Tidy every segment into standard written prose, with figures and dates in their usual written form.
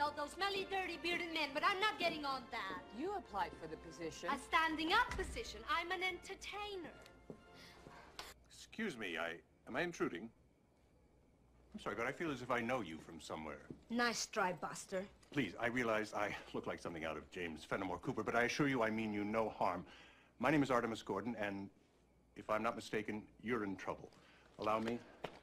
those smelly, dirty, bearded men, but I'm not getting on that. You applied for the position. A standing-up position. I'm an entertainer. Excuse me, am I intruding? I'm sorry, but I feel as if I know you from somewhere. Nice try, Buster. Please, I realize I look like something out of James Fenimore Cooper, but I assure you I mean you no harm. My name is Artemis Gordon, and if I'm not mistaken, you're in trouble. Allow me.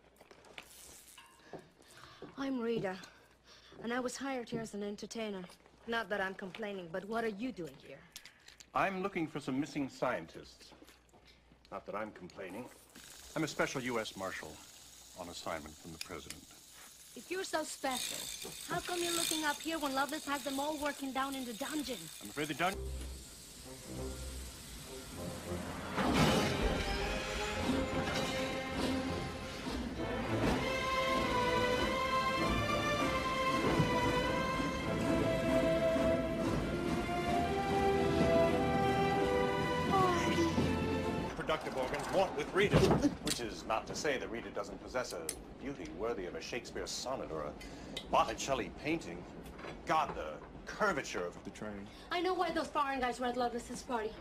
I'm Rita, and I was hired here as an entertainer. Not that I'm complaining, but what are you doing here? I'm looking for some missing scientists. Not that I'm complaining. I'm a special U.S. Marshal on assignment from the President. If you're so special, how come you're looking up here when Lovelace has them all working down in the dungeon? I'm afraid the dungeon... Productive organs want with Rita. Which is not to say that Rita doesn't possess a beauty worthy of a Shakespeare sonnet or a Botticelli painting. God, the curvature of the train. I know why those foreign guys were at Lovelace's party.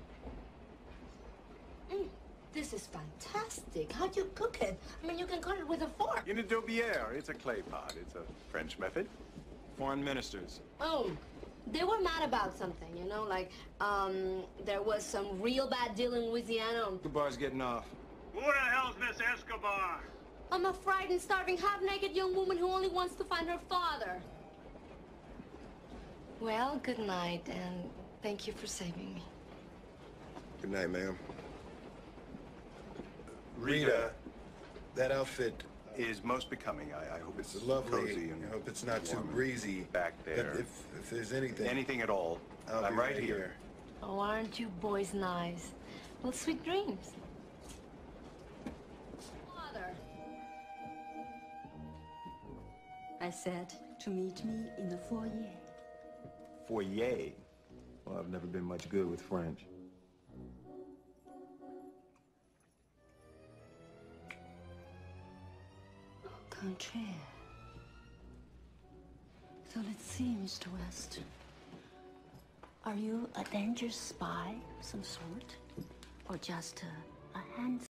This is fantastic. How'd you cook it? I mean, you can cut it with a fork. In a daubière. It's a clay pot. It's a French method. Foreign ministers. Oh, they were mad about something, you know, like, there was some real bad deal in Louisiana. Escobar's getting off. Who the hell's Miss Escobar? I'm a frightened, starving, half-naked young woman who only wants to find her father. Well, good night, and thank you for saving me. Good night, ma'am. Rita, that outfit is most becoming. I hope it's lovely. cozy and I hope it's not too warm breezy. back there. But if there's anything... Anything at all, I'll I'm be right here. Oh, aren't you boys nice? Well, sweet dreams. Father. I said to meet me in the foyer. Foyer? Well, I've never been much good with French. Contraire. So let's see, Mr. West. Are you a dangerous spy of some sort? Or just a handsome